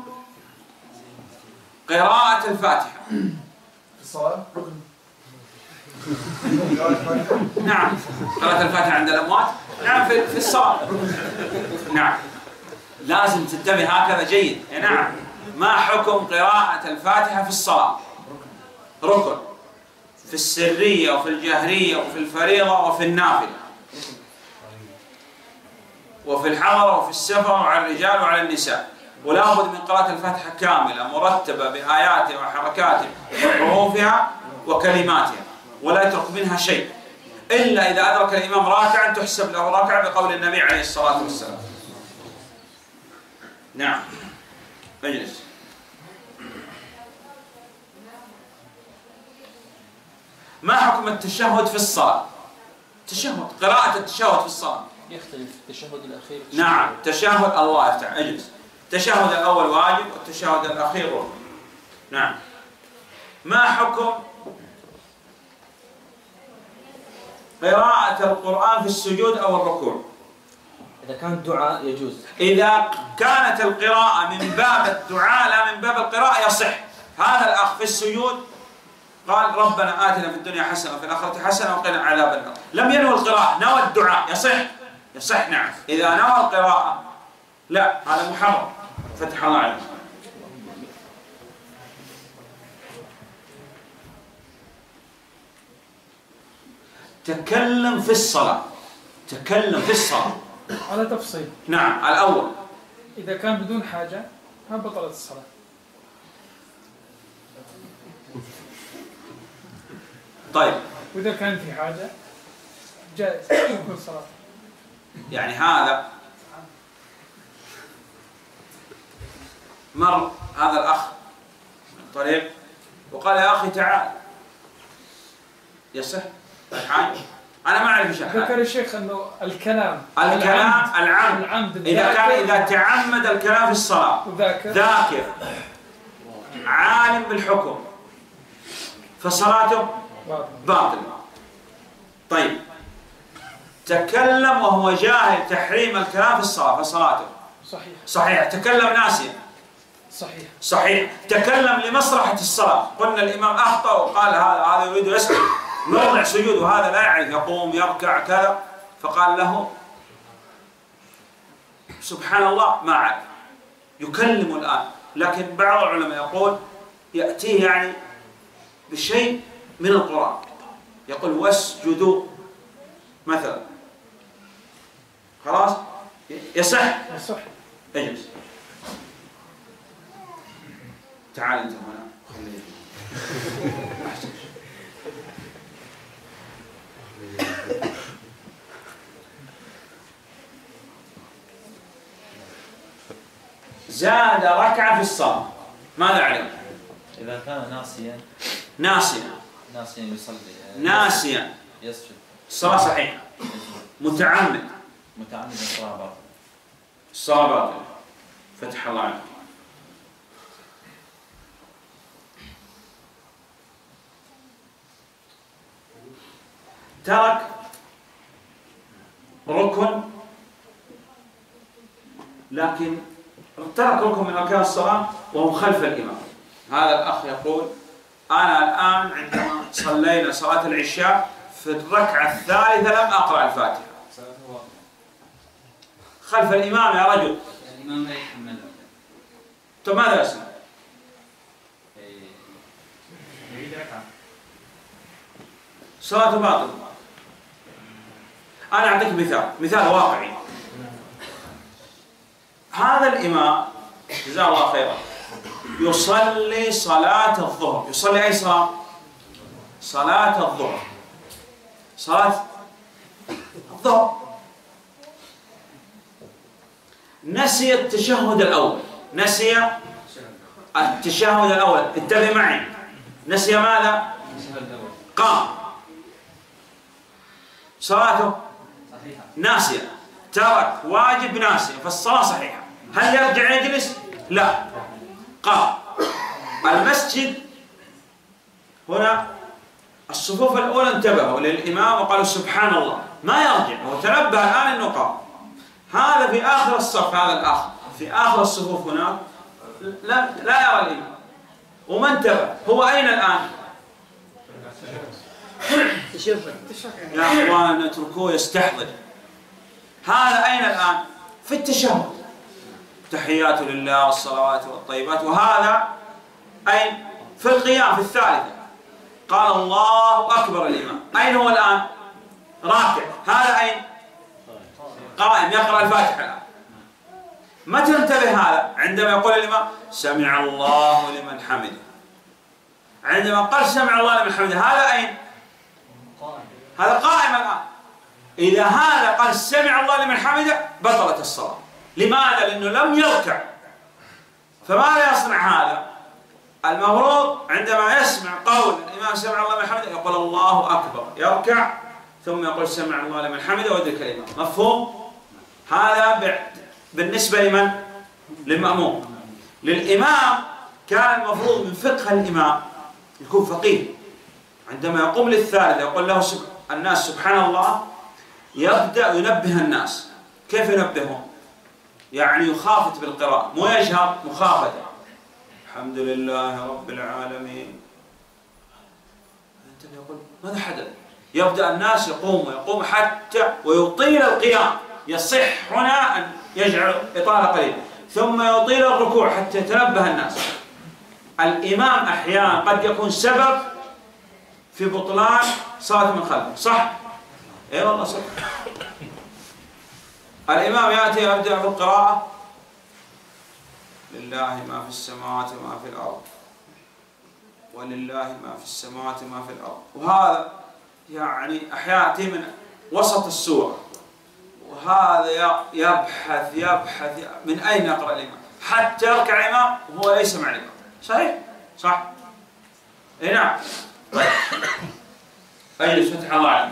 قراءة الفاتحة في الصلاة ركن. نعم، قراءة الفاتحة عند الأموات. نعم، في الصلاة. نعم، لازم تنتبه هكذا جيد. نعم، ما حكم قراءة الفاتحة في الصلاة؟ ركن في السرية وفي الجهرية وفي الفريضة وفي النافلة وفي الحضر وفي السفر وعلى الرجال وعلى النساء، ولا بد من قراءة الفاتحة كاملة مرتبة بآياتها وحركاتها وحروفها وكلماتها، ولا يترك منها شيء إلا إذا أدرك الإمام راكعا تحسب له ركعة بقول النبي عليه الصلاة والسلام. نعم، اجلس. ما حكم التشهد في الصلاة؟ تشهد، قراءة التشهد في الصلاة يختلف التشهد الأخير. نعم، تشهد الله يفتح. اجلس. التشهد الأول واجب والتشهد الأخير ركن. نعم. ما حكم قراءة القرآن في السجود أو الركوع؟ إذا كان دعاء يجوز. إذا كانت القراءة من باب الدعاء لا من باب القراءة يصح. هذا الأخ في السجود قال ربنا آتنا في الدنيا حسنة وفي الآخرة حسنة وقنا عذاب النار، لم ينوي القراءة، نوى الدعاء. يصح؟ يصح. نعم. إذا نوى القراءة لا، هذا محرم. فتح الله عليك. تكلم في الصلاة. تكلم في الصلاة على تفصيل. نعم. الأول إذا كان بدون حاجة ما بطلت الصلاة. طيب، وإذا كان في حاجة جائز تكون الصلاة. يعني هذا مر هذا الأخ من طريق وقال يا أخي تعال، يصح الحاج؟ أنا ما أعرف إيش الحاج. ذكر الشيخ أنه الكلام العمد إذا تعمد الكلام في الصلاة ذاكر عالم بالحكم فصلاته باطل. طيب، تكلم وهو جاهل تحريم الكلام في الصلاة فصلاته صحيح. تكلم ناسيا صحيح. تكلم لمصلحة الصلاة، قلنا الإمام أخطأ وقال هذا يريد يسجد موضع سجود وهذا لا يعرف، يقوم يركع كذا، فقال له سبحان الله ما عرف يكلم الآن. لكن بعض العلماء يقول يأتيه يعني بشيء من القرآن، يقول واسجدوا مثلا، خلاص يصح. اجلس. تعال أنت هنا خليني. زاد ركعة في الصلاة، ماذا عليه؟ إذا كان ناسيا يصلي ناسيا يسجد. الصلاة صحيحة. متعمد الصلاة باطلة. الصلاة باطلة. فتح الله عليك. ترك ركن، لكن ترك ركن من أركان الصلاة وهو خلف الإمام. هذا الأخ يقول أنا الآن عندما صلينا صلاة العشاء في الركعة الثالثة لم أقرأ الفاتحة خلف الإمام. يا رجل الإمام لا يحمله. طيب ماذا يصنع؟ يعيد ركعة. صلاة باطلة. أنا أعطيك مثال واقعي. هذا الإمام جزاه الله خيرا يصلي صلاة الظهر. يصلي أي صلاة؟ صلاة الظهر. صلاة الظهر. نسي التشهد الأول. نسي التشهد الأول. انتبه معي. نسي ماذا؟ قام. صلاته ناسية. ترك واجب ناسية، فالصلاة صحيحة. هل يرجع يجلس؟ لا. قام. المسجد هنا الصفوف الأولى انتبهوا للإمام وقالوا سبحان الله، ما يرجع. هو تنبه الآن أنه قام. هذا في آخر الصف، هذا الآخر في آخر الصفوف هناك لا يرى الإمام وما انتبه. هو أين الآن؟ يا أخوان اتركوه يستحضر. هذا أين الآن؟ في التشهد. تحيات لله والصلوات والطيبات. وهذا أين؟ في القيام في الثالثة. قال الله أكبر الإمام. أين هو الآن؟ راكع. هذا أين؟ قائم يقرأ الفاتحة الآن. متى انتبه هذا؟ عندما يقول الإمام سمع الله لمن حمده. عندما قال سمع الله لمن حمده هذا أين؟ هذا قائم الآن. إذا هذا قال سمع الله لمن حمده بطلت الصلاة. لماذا؟ لأنه لم يركع. فماذا يصنع هذا؟ المفروض عندما يسمع قول الإمام سمع الله لمن حمده يقول الله أكبر، يركع ثم يقول سمع الله لمن حمده ويدرك الإمام. مفهوم؟ هذا بالنسبة لمن؟ للمأموم. للإمام كان المفروض من فقه الإمام يكون فقيه. عندما يقوم للثالث يقول له الناس سبحان الله، يبدأ ينبه الناس. كيف ينبههم؟ يعني يخافت بالقراءة، مو يجهر، مخافته. الحمد لله رب العالمين. أنت يقول ماذا حدث؟ يبدأ الناس يقوم حتى ويطيل القيام. يصح هنا أن يجعل إطالة قليلة، ثم يطيل الركوع حتى يتنبه الناس. الإمام أحيانا قد يكون سبب في بطلان صلاة من خلفه. صح؟ اي والله صح. الإمام يأتي يبدأ بالقراءة لله ما في السماوات وما في الأرض ولله ما في السماوات وما في الأرض. وهذا يعني أحيانا يأتي من وسط السورة، وهذا يبحث من أين يقرأ الإمام حتى يركع الإمام وهو ليس مع الإمام. صحيح؟ صح؟ اي نعم. طيب اجلس فتح الله عليك.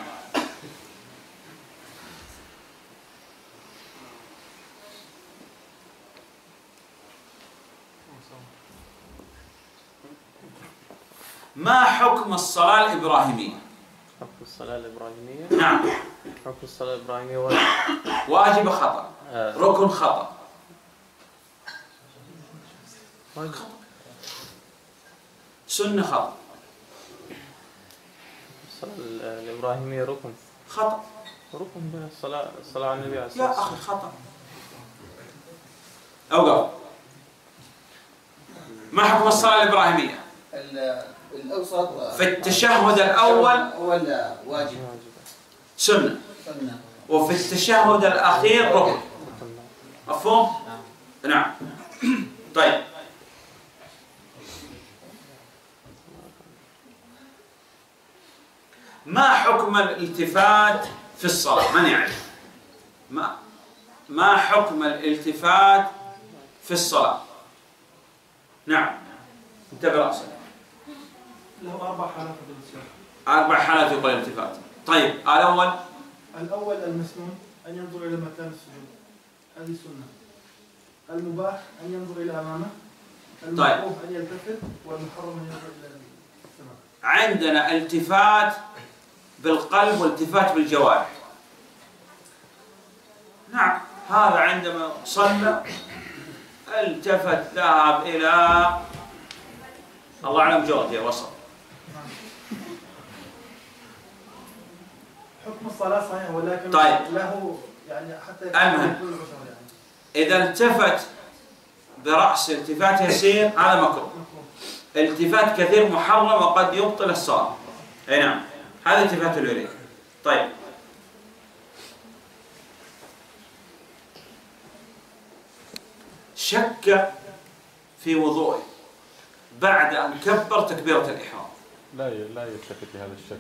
ما حكم الصلاة الإبراهيمية؟ حكم الصلاة الإبراهيمية؟ نعم. حكم الصلاة الإبراهيمية واجب خطأ، ركن خطأ. سنة خطأ. الصلاة الإبراهيمية ركن خطأ. ركن بها الصلاة على النبي عليه الصلاة يا والسلام. أخي خطأ. أوقف. ما حكم الصلاة الإبراهيمية؟ الأوسط في التشهد الأول ولا واجب؟ سنة. وفي التشهد الأخير ركن. مفهوم؟ نعم. طيب ما حكم الالتفات في الصلاة؟ من يعرف؟ ما حكم الالتفات في الصلاة؟ نعم، انتبه رأسك. له 4 حالات بالنسبة. 4 حالات يقول الالتفات. طيب الأول المسنون أن ينظر إلى مكان السجود، هذه سنة. المباح أن ينظر إلى أمامه. المكروه أن يلتفت، والمحرم أن ينظر إلى السماء. عندنا التفات بالقلب والتفات بالجوارح. نعم، هذا عندما صلى التفت ذهب إلى الله أعلم جوزيا وصل. حكم الصلاة صحيح، ولكن طيب. له يعني حتى المهم إذا التفت برأس التفات يسير هذا مكروه. التفات كثير محرم وقد يبطل الصلاة. أي نعم، هذا التفات اليريد. طيب، شك في وضوءه بعد أن كبر تكبيرة الإحرام. لا يلتفت لهذا الشك.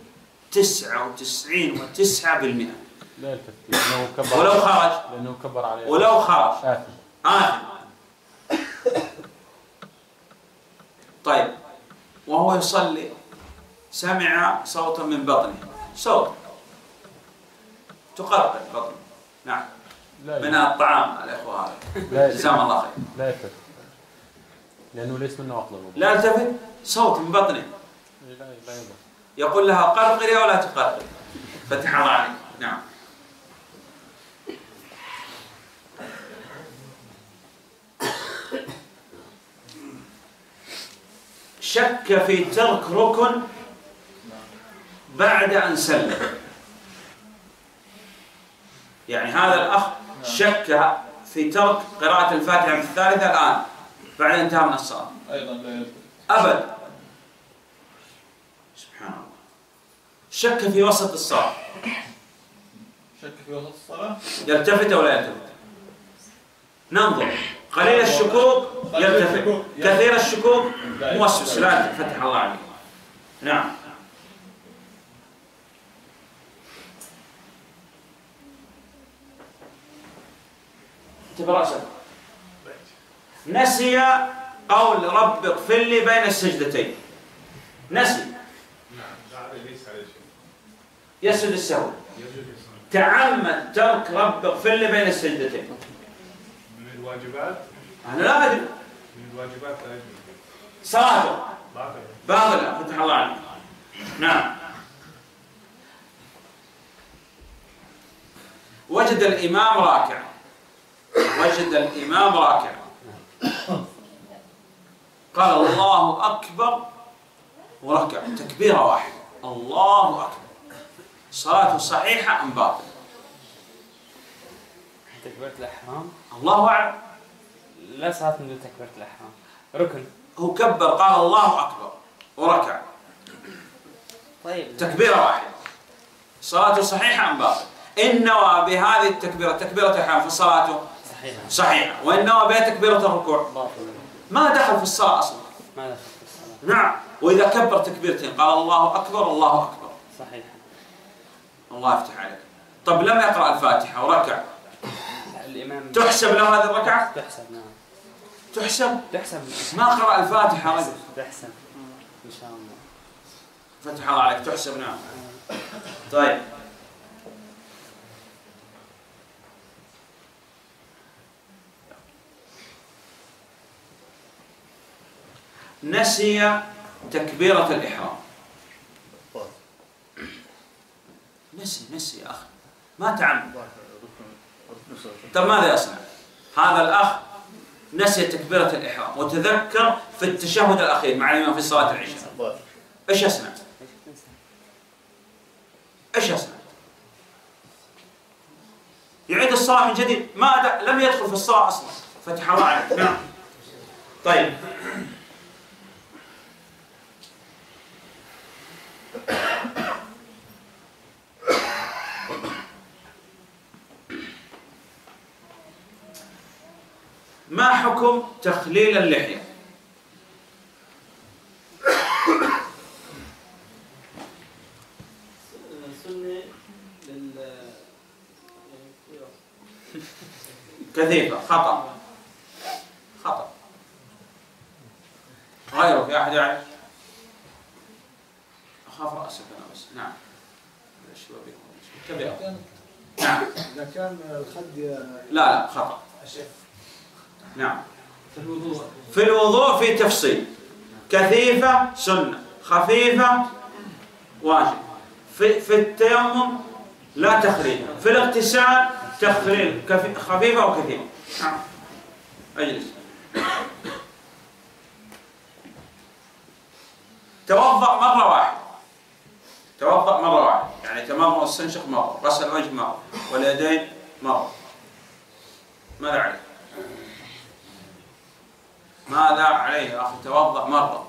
99.9%. لا يلتفت لأنه كبر. ولو كبر عليه. ولو خرج آثم. طيب، وهو يصلي سمع صوتا من بطنه، صوت تقرب بطنه. نعم، من الطعام الإخوة هذا. جزاهم الله خير. لا يلتفت لأنه ليس من نواقض الوضوء. لا يلتفت، صوت من بطنه. لا يلتفت. يقول لها قرقري ولا تقرقري. فتح الله عليك. نعم. شك في ترك ركن بعد أن سلم. يعني هذا الأخ شك في ترك قراءة الفاتحة في الثالثة الآن بعد انتهاء من الصلاة. أيضا لا يلتفت أبد. سبحان الله. شك في وسط الصلاة. شك في وسط الصلاة. يلتفت أو لا يلتفت؟ ننظر. قليل الشكوك يلتفت، كثير الشكوك موسوس لا فتح الله عليه. نعم. برأسك. نسي قول رب اغفر لي بين السجدتين. نسي. يسجد السهو. تعمد ترك رب اغفر لي بين السجدتين. من الواجبات؟ أنا لا أدري. من الواجبات لا يجوز. صلاته باطلة. فتح الله عليك. نعم. وجد الإمام راكع. قال الله أكبر وركع تكبيرة واحدة. الله أكبر. صلاته صحيحة أم باطلة؟ تكبيرة الإحرام؟ الله أعلم. لا صلاة من دون تكبيرة الإحرام، ركن. هو كبر قال الله أكبر وركع. طيب. تكبيرة واحدة. صلاته صحيحة أم باطلة؟ إن نوى بهذه التكبيرة تكبيرة الإحرام فصلاته صحيحة، وإن نوى بها تكبيرة الركوع باطلة. ما دخل في الصلاة أصلا. ما دخل في الصلاة. نعم. وإذا كبر تكبيرتين قال الله أكبر الله أكبر. صحيح. الله يفتح عليك. طب لم يقرأ الفاتحة وركع، الإمام تحسب له هذه الركعة؟ تحسب. نعم. تحسب. ما قرأ الفاتحة رجل. تحسب إن شاء الله. فتح الله عليك. تحسب. نعم. طيب. نسي تكبيرة الإحرام. نسي يا أخي، ما تعمد. طب ماذا يصنع؟ هذا الأخ نسي تكبيرة الإحرام وتذكر في التشهد الأخير مع الإمام في صلاة العشاء. إيش يصنع؟ يعيد الصلاة من جديد. لم يدخل في الصلاة أصلا. فتح الله عليك. نعم. طيب. ما حكم تخليل اللحية؟ السنة كثيفة خطأ. خطأ. غيره في أحد يعرف؟ أخاف رأسك أنا بس. نعم. تبعه. نعم. إذا كان الخد لا خطأ. نعم. في الوضوء في تفصيل. كثيفة سنة، خفيفة واجب. في التيمم لا تخليل. في الاغتسال تخليل خفيفة وكثيفة. نعم. اجلس. توضأ مرة واحدة. توضأ مرة واحدة، يعني تمام واستنشق مرة، غسل الوجه مرة، واليدين مرة. ماذا عليه؟ ماذا عليه يا أخي؟ توضأ مرة.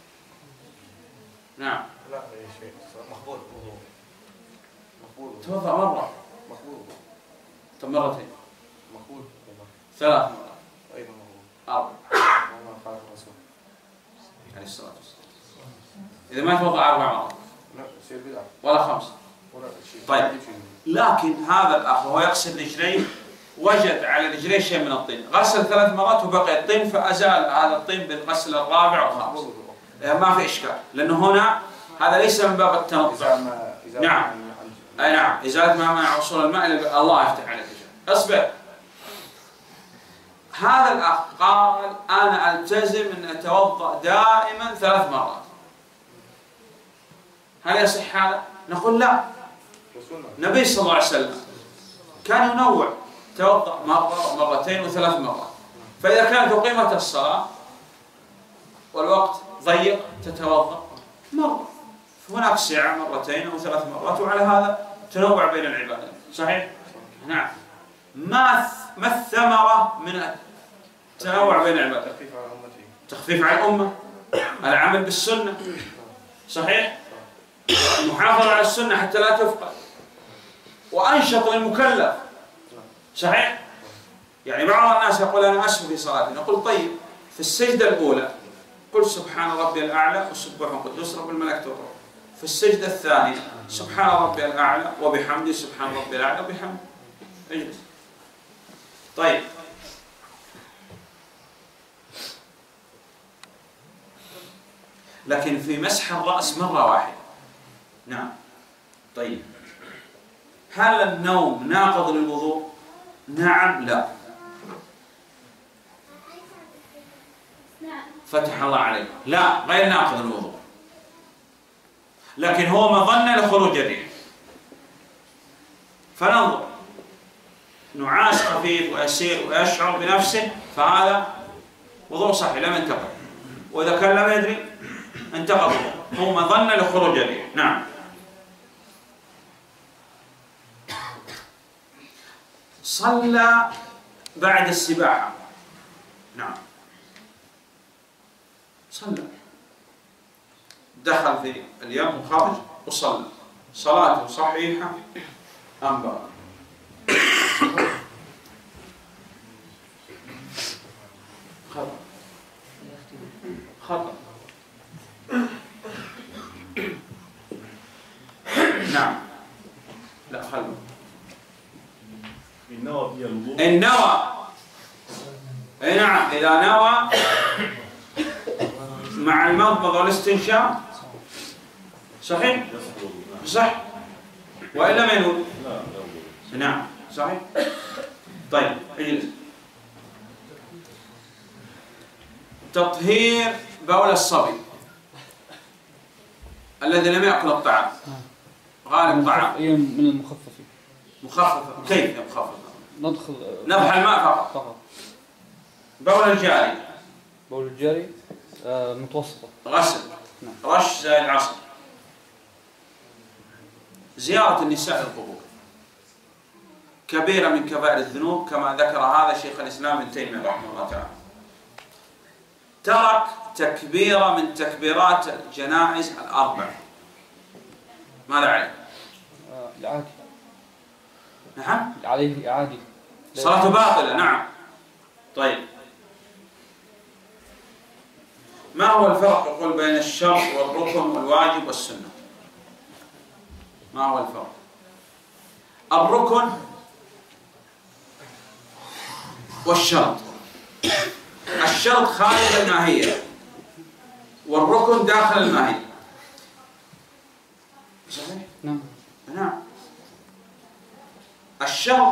نعم. لا يا شيخ مقبول وضوء. مقبول. توضأ مرة. مقبول. طب مرتين. مقبول. 3 مرات. أيضا مقبول. 4. والله قال الرسول عليه الصلاة والسلام. إذا ما توضأ 4 مرات. لا يصير بدعة. ولا 5. ولا شيء. طيب. لكن هذا الأخ وهو يغسل رجليه وجد على رجليه شيء من الطين، غسل 3 مرات وبقي الطين فأزال هذا الطين بالغسل الرابع والخامس. ما في إشكال، لأنه هنا هذا ليس من باب التنظف. نعم. أي نعم، إزالة ما منع وصول الماء. الله يفتح عليك. اصبر. هذا الأخ قال أنا ألتزم أن أتوضأ دائما 3 مرات. هل يصح هذا؟ نقول لا. النبي صلى الله عليه وسلم كان ينوع، توضأ مرة ومرتين و3 مرات. فإذا كانت أقيمت الصلاة والوقت ضيق تتوضأ مرة. هناك سعة مرتين أو 3 مرات، وعلى هذا تنوع بين العبادات. صحيح؟ نعم. ما الثمرة من التنوع بين العبادات؟ تخفيف على الأمة، العمل بالسنة. صحيح؟ المحافظة على السنة حتى لا تفقد، وأنشط للمكلف. صحيح؟ يعني بعض الناس يقول أنا أسهو في صلاتي، نقول طيب في السجدة الأولى قل سبحان ربي الأعلى وسبح قدوس رب الملائكة والروح. في السجدة الثانية سبحان ربي الأعلى وبحمده سبحان ربي الأعلى وبحمده. اجلس. طيب. لكن في مسح الرأس مرة واحدة. نعم. طيب. هل النوم ناقض للوضوء؟ نعم. لا. فتح الله عليك. لا، غير ناقض الوضوء، لكن هو مظنة لخروج الريح. فننظر، نعاس خفيف ويسير ويشعر بنفسه فهذا وضوء صحيح لم ينتقض، وإذا كان لم يدري انتقض. هو مظنة لخروج الريح. نعم. صلى بعد السباحة. نعم. صلى، دخل في اليم وخرج وصلى، صلاته صحيحة أم باطلة؟ خطأ. خطأ. نعم. لا خلوا. النوى فيها الوضوء. النوى. اي نعم، إذا نوى مع المضمضة والاستنشاق صحيح؟ صح. وإلا ما ينوي؟ نعم صحيح. طيب اجلس. تطهير بول الصبي الذي لم يأكل الطعام، غالب طعام. من المخففة. مخففة. كيف مخففة؟ نضح الماء فقط. بول الجاري. بول الجاري متوسطة. غسل. رش زي العصر. زيارة النساء للقبور كبيرة من كبائر الذنوب كما ذكر هذا شيخ الإسلام ابن تيمية رحمه الله تعالى. ترك تكبيرة من تكبيرات الجنائز ال4. ماذا عليه؟ العادي. نعم؟ عليه الإعادة. صلاته باطلة. نعم. طيب، ما هو الفرق يقول بين الشرط والركن والواجب والسنة؟ ما هو الفرق؟ الركن والشرط. الشرط خارج الماهية والركن داخل الماهية. صحيح؟ نعم. نعم. الشرط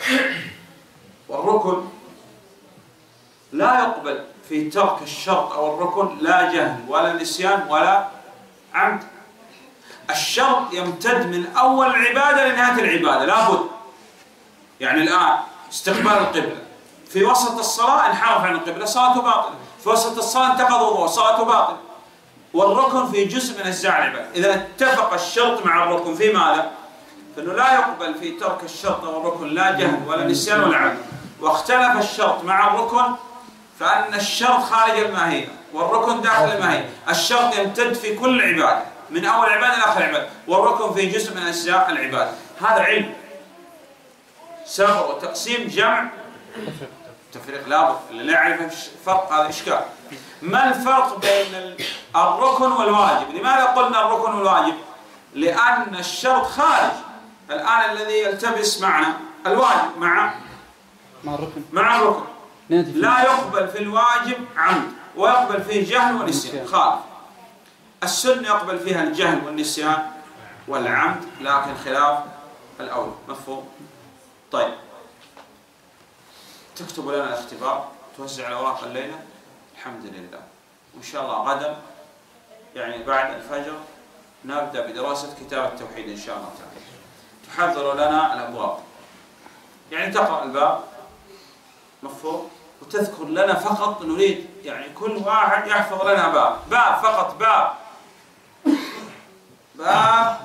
والركن لا يقبل في ترك الشرط أو الركن لا جهل ولا نسيان ولا عمد. الشرط يمتد من أول العبادة لنهاية العبادة لابد. يعني الآن استقبال القبلة، في وسط الصلاة انحرف عن القبلة صلاته باطلة، في وسط الصلاة انتقض وضوءه صلاته باطلة. والركن في جزء من أجزاء العبادة. إذا اتفق الشرط مع الركن في ماذا؟ فإنه لا يقبل في ترك الشرط أو الركن لا جهل ولا نسيان ولا عمد. واختلف الشرط مع الركن فأن الشرط خارج الماهية والركن داخل الماهية. الشرط يمتد في كل عبادة من أول عبادة إلى آخر عبادة، والركن في جزء من أجزاء العبادة. هذا علم سبق وتقسيم جمع تفريق لابد. اللي لا يعرف الفرق هذا إشكال. ما الفرق بين الركن والواجب؟ لماذا قلنا الركن والواجب؟ لأن الشرط خارج. الآن الذي يلتبس معنا الواجب مع الركن. لا يقبل في الواجب عمد ويقبل فيه جهل ونسيان خالف. السنة يقبل فيها الجهل والنسيان والعمد لكن خلاف الأول. مفهوم؟ طيب تكتب لنا الاختبار توزع الأوراق الليلة الحمد لله، وإن شاء الله غدا يعني بعد الفجر نبدأ بدراسة كتاب التوحيد إن شاء الله تعالى. تحضر لنا الأبواب، يعني تقرأ الباب مفهوم، وتذكر لنا فقط نريد يعني كل واحد يحفظ لنا باب فقط، باب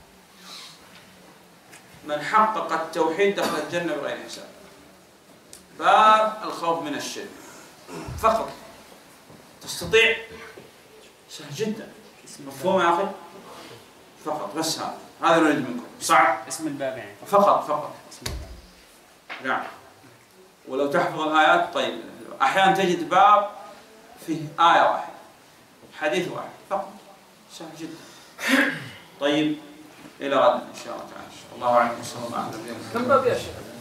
من حقق التوحيد دخل الجنة بغير حساب، باب الخوف من الشرك فقط. تستطيع؟ سهل جدا. مفهوم يا أخي؟ فقط بس هذا نريد منكم. صعب؟ اسم الباب يعني فقط اسم الباب. نعم. ولو تحفظ الآيات طيب. أحيانا تجد باب فيه آية واحدة حديث واحد فقط، سهل جدا. طيب إلى غد إن شاء الله تعالى. الله أعلم. كم باب يا شيخ؟